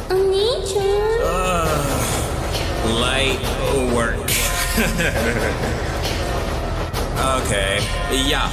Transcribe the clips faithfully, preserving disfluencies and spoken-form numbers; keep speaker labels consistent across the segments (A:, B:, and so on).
A: Uh, light work. Okay, yeah.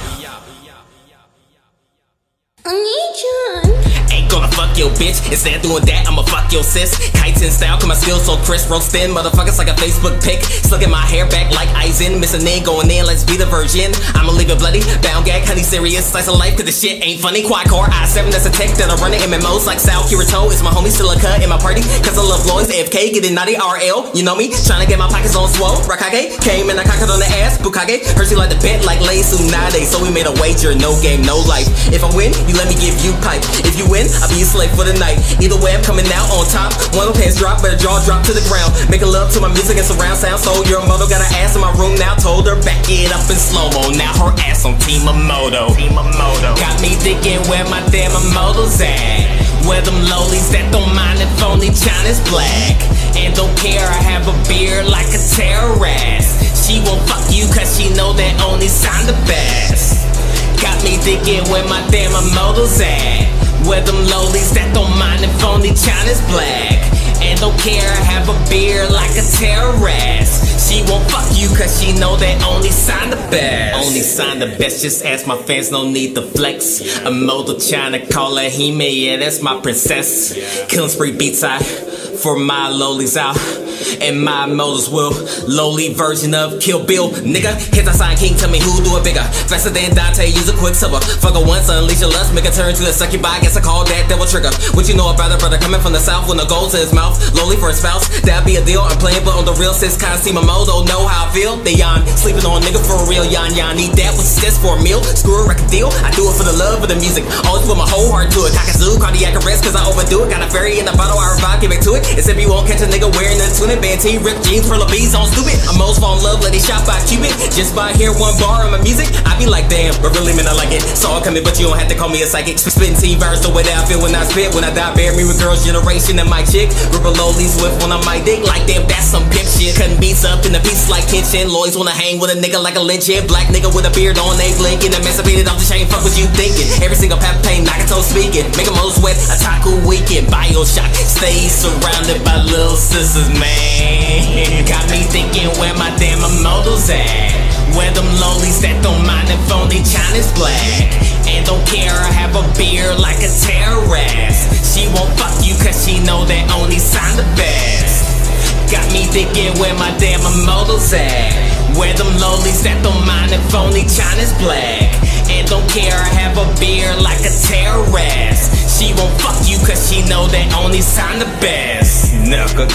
A: Ain't gonna fuck your bitch. Instead of doing that, I'ma fuck your sis. Kites in style, cause my skills so crisp. Roast thin, motherfuckers like a Facebook pic. Slugging my hair back like Eisen. Missing in, going in, let's be the virgin. I'ma leave it bloody, bound gag, honey serious. Slice of life, cause the shit ain't funny. Quad core, I seven, that's a tech that I'm running. M M Os like Sal Kirito. Is my homie still a cut in my party? Cause I love Lloyds, A F K, getting naughty, R L. You know me, trying to get my pockets on swole. Rakage, came and I cocked it on the ass. Bukage, Hershey like the bent like Lay Tsunade. So we made a wager, no game, no life. If I win, you let me give you pipe. If you win, I'll be a slave for the night. Either way, I'm coming out on top. One of pants drop, but a jaw drop to the ground. Making love to my music and surround sound. So your mother got an ass in my room now. Told her back it up in slow-mo. Now her ass on Team Moto. Team Moto. Got me thinking where my damn moto's at. Where them lowlies that don't mind if only China's black. And don't care, I have a beard like a terrorist. She won't fuck you cause she know that only sign the best. Got me thinking where my damn moto's at. Where them lowlies that don't mind if only China's black. And don't care, I have a beard like a terrorist. She won't fuck you cause she know that only sign the best. Only sign the best, just ask my fans, no need to flex. A model China, call her Hime, yeah that's my princess. Killing spree beats I, for my lowlies out. And my motives will lowly version of Kill Bill. Nigga, hit that sign king, tell me who do it bigger. Faster than Dante, use a quicksilver. Fuck her once, unleash your lust, make her turn to a succubi. Guess I call that devil trigger. What you know about a brother coming from the south with no gold in his mouth? Lowly for a spouse, that'd be a deal. I'm playing, but on the real sis, kinda see my moto, know how I feel. They yawn, sleeping on nigga for real, yawn, yawn. Need that, what's this for a meal? Screw a record deal, I do it for the love of the music. Always put my whole heart to it. Kakazoo, cardiac arrest, cause I overdo it. Got a fairy in the bottle, I revive, give it to it. Except you won't catch a nigga wearing a tunic. Band T, ripped jeans, pearl of bees on stupid. I'm most fall in love, lady shot by Cupid. Just by hear one bar of my music, I be like damn, but really man I like it. Saw it coming, but you don't have to call me a psychic. Spitting T-verse the way that I feel when I spit. When I die, bear me with girls generation and my chick. Rip a lowlies with one on my dick, like damn that's some pimp shit. Cutting beats up in the pieces like Kenshin. Lloyds wanna hang with a nigga like a lynch head. Black nigga with a beard on, they blinking. Emancipated off the chain, fuck what you thinking. Every single pap pain, Nagato speaking. Make 'em all sweat, Otaku weekend. Bioshock, stay surrounded by little sisters, man. Got me thinking where my damn moto's at. Where them lowlies that don't mind if only China's black. And don't care, I have a beard like a terrorist. She won't fuck you cause she know that only sign the best. Got me thinking where my damn moto's at. Where them lowlies that don't mind if only China's black. And don't care, I have a beard like a terrorist. She won't fuck you cause she know that only sign the best. Nigga.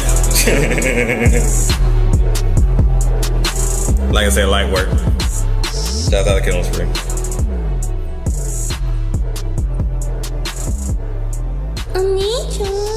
A: Like I said, light work. Shout out to Kanal Spring.
B: I need you.